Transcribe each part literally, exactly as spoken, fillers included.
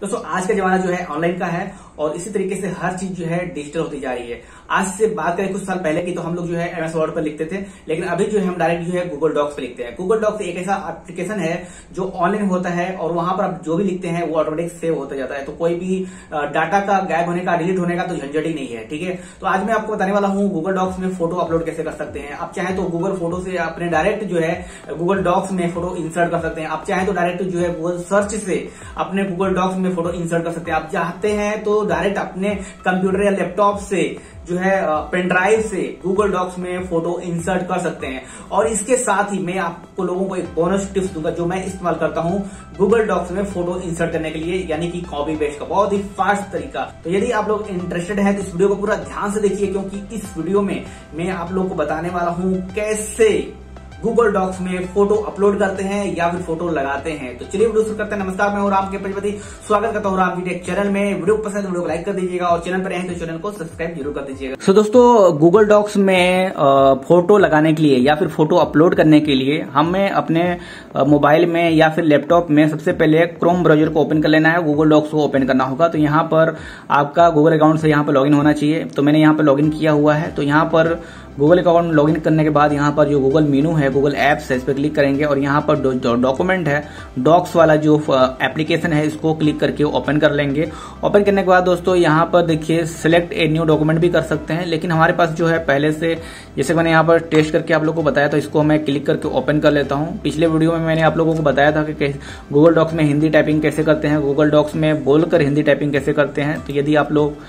दोस्तों आज का जमाना जो है ऑनलाइन का है और इसी तरीके से हर चीज जो है डिजिटल होती जा रही है। आज से बात करें कुछ साल पहले की तो हम लोग जो है एमएस वर्ड पर लिखते थे, लेकिन अभी जो है हम डायरेक्ट जो है गूगल डॉक्स पे लिखते हैं। गूगल डॉक्स एक ऐसा एप्लीकेशन है जो ऑनलाइन होता है और वहां पर आप जो भी लिखते हैं वो ऑटोमेटिक सेव होता जाता है, तो कोई भी डाटा का गायब होने का, डिलीट होने का तो झंझट ही नहीं है। ठीक है, तो आज मैं आपको बताने वाला हूँ गूगल डॉक्स में फोटो अपलोड कैसे कर सकते हैं। आप चाहे तो गूगल फोटो से अपने डायरेक्ट जो है गूगल डॉक्स में फोटो इंसर्ट कर सकते हैं। आप चाहे तो डायरेक्ट जो है गूगल सर्च से अपने गूगल डॉक्स में फोटो इंसर्ट कर सकते हैं। आप चाहते हैं तो डायरेक्ट अपने कंप्यूटर या लैपटॉप से जो है पेन ड्राइव से गूगल डॉक्स में फोटो इंसर्ट कर सकते हैं। और इसके साथ ही मैं आपको लोगों को एक बोनस टिप्स दूंगा जो मैं इस्तेमाल करता हूं गूगल डॉक्स में फोटो इंसर्ट करने के लिए, यानी कि कॉपी पेस्ट का बहुत ही फास्ट तरीका। तो यदि आप लोग इंटरेस्टेड हैं तो इस वीडियो को पूरा ध्यान से देखिए, क्योंकि इस वीडियो में मैं आप लोग को बताने वाला हूं कैसे गूगल डॉक्स में फोटो अपलोड करते हैं या फिर फोटो लगाते हैं। तो चलिए वीडियो शुरू करते हैं। नमस्कार, मैं हूं राम के प्रजापति, स्वागत करता हूं राम जी टेक चैनल में। वीडियो पसंद है तो वीडियो को लाइक कर दीजिएगा और चैनल पर हैं तो चैनल को सब्सक्राइब जरूर कर दीजिएगा। सो so, दोस्तों गूगल डॉक्स में फोटो लगाने के लिए या फिर फोटो अपलोड करने के लिए हमें अपने मोबाइल में या फिर लैपटॉप में सबसे पहले क्रोम ब्राउजर को ओपन कर लेना है, गूगल डॉक्स को ओपन करना होगा। तो यहाँ पर आपका गूगल अकाउंट से यहाँ पर लॉगिन होना चाहिए। तो मैंने यहाँ पर लॉगिन किया हुआ है। तो यहाँ पर गूगल अकाउंट लॉगिन करने के बाद यहाँ पर जो गूगल मेनू है, गूगल एप्स है, इस पर क्लिक करेंगे और यहाँ पर जो डॉक्यूमेंट है, डॉक्स वाला जो एप्लीकेशन है, इसको क्लिक करके ओपन कर लेंगे। ओपन करने के बाद दोस्तों यहाँ पर देखिए सिलेक्ट ए न्यू डॉक्यूमेंट भी कर सकते हैं, लेकिन हमारे पास जो है पहले से, जैसे मैंने यहाँ पर टेस्ट करके आप लोगों को बताया, तो इसको मैं क्लिक करके ओपन कर लेता हूँ। पिछले वीडियो में मैंने आप लोगों को बताया था कि गूगल डॉक्स में हिंदी टाइपिंग कैसे करते हैं, गूगल डॉक्स में बोलकर हिंदी टाइपिंग कैसे करते हैं। तो यदि आप लोग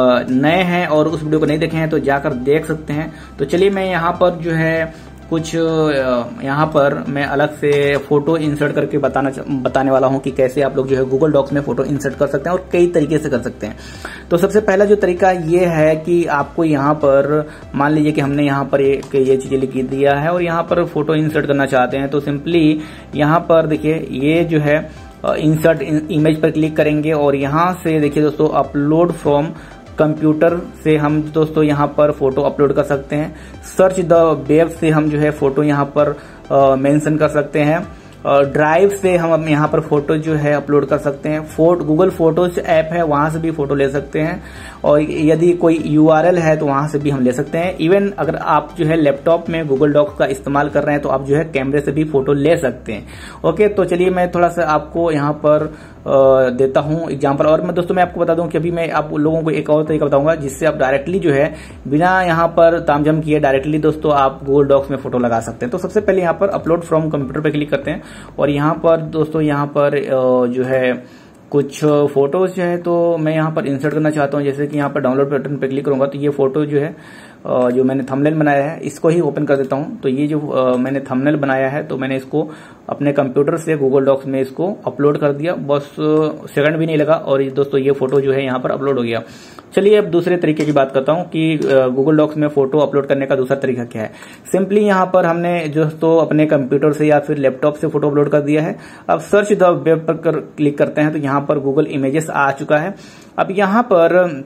नए हैं और उस वीडियो को नहीं देखे हैं तो जाकर देख सकते हैं। तो चलिए मैं यहाँ पर जो है कुछ यहाँ पर मैं अलग से फोटो इंसर्ट करके बताना बताने वाला हूँ कि कैसे आप लोग जो है गूगल डॉक्स में फोटो इंसर्ट कर सकते हैं और कई तरीके से कर सकते हैं। तो सबसे पहला जो तरीका ये है कि आपको यहाँ पर मान लीजिए कि हमने यहाँ पर एक ये चीजें लिख दिया है और यहाँ पर फोटो इंसर्ट करना चाहते हैं। तो सिंपली यहाँ पर देखिए ये जो है इंसर्ट इमेज पर क्लिक करेंगे और यहाँ से देखिए दोस्तों अपलोड फ्रॉम कंप्यूटर से हम दोस्तों यहाँ पर फोटो अपलोड कर सकते हैं। सर्च द वेब से हम जो है फोटो यहाँ पर मेंशन कर सकते हैं। ड्राइव से हम यहाँ पर फोटो जो है अपलोड कर सकते हैं। फोटो गूगल फोटोज ऐप है, वहां से भी फोटो ले सकते हैं और यदि कोई यूआरएल है तो वहां से भी हम ले सकते हैं। इवन अगर आप जो है लैपटॉप में गूगल डॉक्स का इस्तेमाल कर रहे हैं तो आप जो है कैमरे से भी फोटो ले सकते हैं। ओके, तो चलिए मैं थोड़ा सा आपको यहाँ पर आ, देता हूँ एग्जाम्पल। और मैं दोस्तों मैं आपको बता दूं कि अभी मैं आप लोगों को एक और तरीका बताऊंगा जिससे आप डायरेक्टली जो है बिना यहाँ पर तामझाम किए डायरेक्टली दोस्तों आप गूगल डॉक्स में फोटो लगा सकते हैं। तो सबसे पहले यहाँ पर अपलोड फ्रॉम कंप्यूटर पे क्लिक करते हैं और यहाँ पर दोस्तों यहाँ पर जो है कुछ फोटोज जो है तो मैं यहाँ पर इंसर्ट करना चाहता हूँ। जैसे कि यहाँ पर डाउनलोड बटन पे क्लिक करूंगा तो ये फोटो जो है जो मैंने थंबनेल बनाया है इसको ही ओपन कर देता हूँ। तो ये जो मैंने थंबनेल बनाया है तो मैंने इसको अपने कंप्यूटर से गूगल डॉक्स में इसको अपलोड कर दिया, बस सेकंड भी नहीं लगा और दोस्तों ये फोटो जो है यहाँ पर अपलोड हो गया। चलिए अब दूसरे तरीके की बात करता हूँ कि गूगल डॉक्स में फोटो अपलोड करने का दूसरा तरीका क्या है। सिंपली यहाँ पर हमने दोस्तों अपने कंप्यूटर से या फिर लैपटॉप से फोटो अपलोड कर दिया है। अब सर्च द वेब पर क्लिक करते हैं तो यहाँ पर गूगल इमेजेस आ चुका है। अब यहाँ पर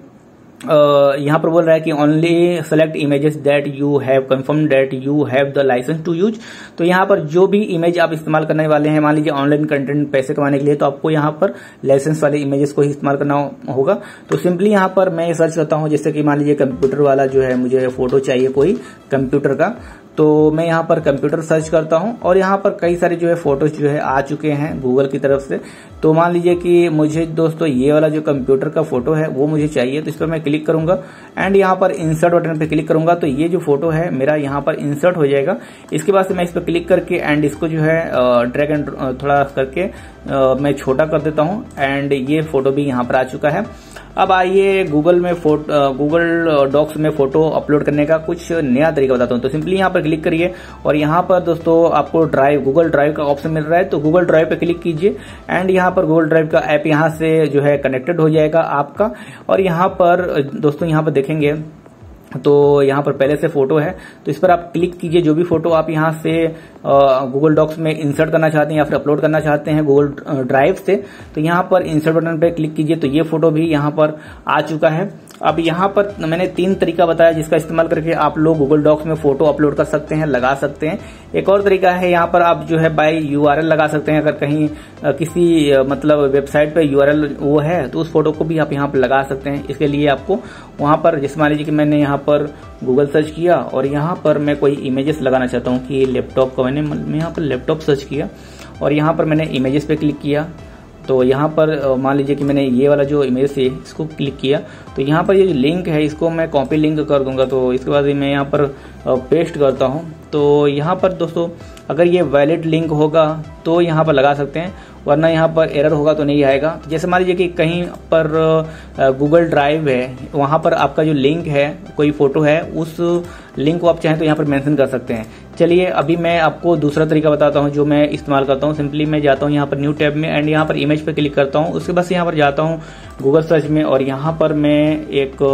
Uh, यहाँ पर बोल रहा है कि only select images that you have confirm that you have the license to use. तो यहाँ पर जो भी इमेज आप इस्तेमाल करने वाले हैं, मान लीजिए ऑनलाइन कंटेंट पैसे कमाने के लिए, तो आपको यहाँ पर लाइसेंस वाले इमेजेस को ही इस्तेमाल करना होगा। तो सिंपली यहाँ पर मैं सर्च करता हूँ, जैसे कि मान लीजिए कंप्यूटर वाला जो है मुझे फोटो चाहिए कोई कंप्यूटर का, तो मैं यहाँ पर कंप्यूटर सर्च करता हूँ और यहाँ पर कई सारे जो है फोटोज जो है आ चुके हैं गूगल की तरफ से। तो मान लीजिए कि मुझे दोस्तों ये वाला जो कंप्यूटर का फोटो है वो मुझे चाहिए, तो इस पर मैं क्लिक करूंगा एंड यहाँ पर इंसर्ट बटन पे क्लिक करूंगा तो ये जो फोटो है मेरा यहाँ पर इंसर्ट हो जाएगा। इसके बाद से मैं इस पर क्लिक करके एंड इसको जो है ड्रैग एंड थोड़ा करके मैं छोटा कर देता हूँ एंड ये फोटो भी यहाँ पर आ चुका है। अब आइए गूगल में फोटो गूगल डॉक्स में फोटो अपलोड करने का कुछ नया तरीका बताता हूँ। तो सिंपली यहाँ पर क्लिक करिए और यहाँ पर दोस्तों आपको ड्राइव गूगल ड्राइव का ऑप्शन मिल रहा है, तो गूगल ड्राइव पे क्लिक कीजिए एंड यहाँ पर गूगल ड्राइव का ऐप यहाँ से जो है कनेक्टेड हो जाएगा आपका। और यहाँ पर दोस्तों यहाँ पर देखेंगे तो यहाँ पर पहले से फोटो है, तो इस पर आप क्लिक कीजिए। जो भी फोटो आप यहाँ से गूगल डॉक्स में इंसर्ट करना चाहते हैं या फिर अपलोड करना चाहते हैं गूगल ड्राइव से, तो यहाँ पर इंसर्ट बटन पर क्लिक कीजिए तो ये फोटो भी यहाँ पर आ चुका है। अब यहाँ पर मैंने तीन तरीका बताया जिसका इस्तेमाल करके आप लोग गूगल डॉक्स में फोटो अपलोड कर सकते हैं, लगा सकते हैं। एक और तरीका है, यहाँ पर आप जो है बाय यूआरएल लगा सकते हैं। अगर कहीं किसी मतलब वेबसाइट पे यूआरएल वो है तो उस फोटो को भी आप यहाँ पर लगा सकते हैं। इसके लिए आपको वहां पर, जैसे मान लीजिए कि मैंने यहाँ पर गूगल सर्च किया और यहाँ पर मैं कोई इमेजेस लगाना चाहता हूँ कि लैपटॉप का, मैंने मैं यहाँ पर लैपटॉप सर्च किया और यहाँ पर मैंने इमेजेस पे क्लिक किया। तो यहाँ पर मान लीजिए कि मैंने ये वाला जो इमेज है इसको क्लिक किया, तो यहाँ पर ये जो लिंक है इसको मैं कॉपी लिंक कर दूंगा। तो इसके बाद मैं यहाँ पर पेस्ट करता हूँ। तो यहाँ पर दोस्तों अगर ये वैलिड लिंक होगा तो यहाँ पर लगा सकते हैं, वरना यहाँ पर एरर होगा तो नहीं आएगा। जैसे मान लीजिए कि कहीं पर गूगल ड्राइव है, वहाँ पर आपका जो लिंक है, कोई फोटो है, उस लिंक को आप चाहें तो यहाँ पर मेंशन कर सकते हैं। चलिए अभी मैं आपको दूसरा तरीका बताता हूँ जो मैं इस्तेमाल करता हूँ। सिंपली मैं जाता हूँ यहाँ पर न्यू टैब में एंड यहाँ पर इमेज पे क्लिक करता हूँ। उसके बाद यहाँ पर जाता हूँ गूगल सर्च में और यहाँ पर मैं एक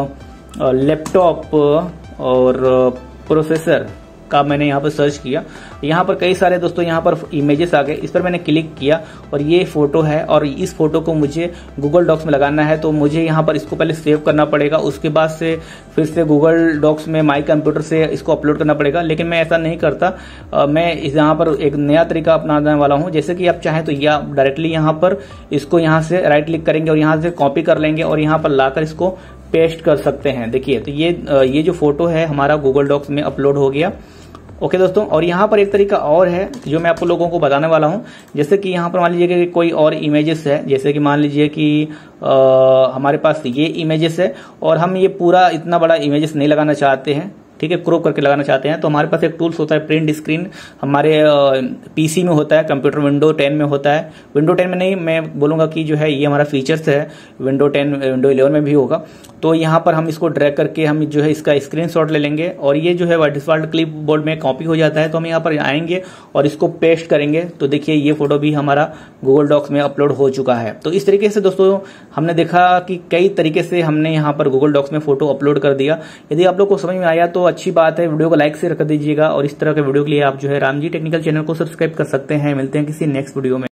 लैपटॉप और प्रोसेसर का मैंने यहाँ पर सर्च किया। यहाँ पर कई सारे दोस्तों यहाँ पर इमेजेस आ गए, इस पर मैंने क्लिक किया और ये फोटो है और इस फोटो को मुझे गूगल डॉक्स में लगाना है। तो मुझे यहाँ पर इसको पहले सेव करना पड़ेगा, उसके बाद से फिर से गूगल डॉक्स में माई कंप्यूटर से इसको अपलोड करना पड़ेगा। लेकिन मैं ऐसा नहीं करता, आ, मैं इस यहाँ पर एक नया तरीका अपनाने वाला हूँ। जैसे कि आप चाहें तो या डायरेक्टली यहाँ पर इसको यहाँ से राइट क्लिक करेंगे और यहाँ से कॉपी कर लेंगे और यहाँ पर लाकर इसको पेस्ट कर सकते हैं। देखिए तो ये ये जो फोटो है हमारा गूगल डॉक्स में अपलोड हो गया। ओके दोस्तों, और यहाँ पर एक तरीका और है जो मैं आपको लोगों को बताने वाला हूँ। जैसे कि यहाँ पर मान लीजिए कि कोई और इमेजेस है, जैसे कि मान लीजिए कि आ, हमारे पास ये इमेजेस है और हम ये पूरा इतना बड़ा इमेजेस नहीं लगाना चाहते हैं, ठीक है, क्रॉप करके लगाना चाहते हैं। तो हमारे पास एक टूल्स होता है प्रिंट स्क्रीन, हमारे पीसी में होता है, कंप्यूटर विंडो टेन में होता है। विंडो टेन में नहीं, मैं बोलूंगा कि जो है ये हमारा फीचर्स है, विंडो टेन विंडो इलेवन में भी होगा। तो यहाँ पर हम इसको ड्रैग करके हम जो है इसका स्क्रीनशॉट ले लेंगे और ये जो है डिफॉल्ट क्लिप बोर्ड में कॉपी हो जाता है। तो हम यहाँ पर आएंगे और इसको पेस्ट करेंगे। तो देखिए ये फोटो भी हमारा गूगल डॉक्स में अपलोड हो चुका है। तो इस तरीके से दोस्तों हमने देखा कि कई तरीके से हमने यहाँ पर गूगल डॉक्स में फोटो अपलोड कर दिया। यदि आप लोग को समझ में आया तो अच्छी बात है, वीडियो को लाइक से रख दीजिएगा और इस तरह के वीडियो के लिए आप जो है रामजी टेक्निकल चैनल को सब्सक्राइब कर सकते हैं। मिलते हैं किसी नेक्स्ट वीडियो में।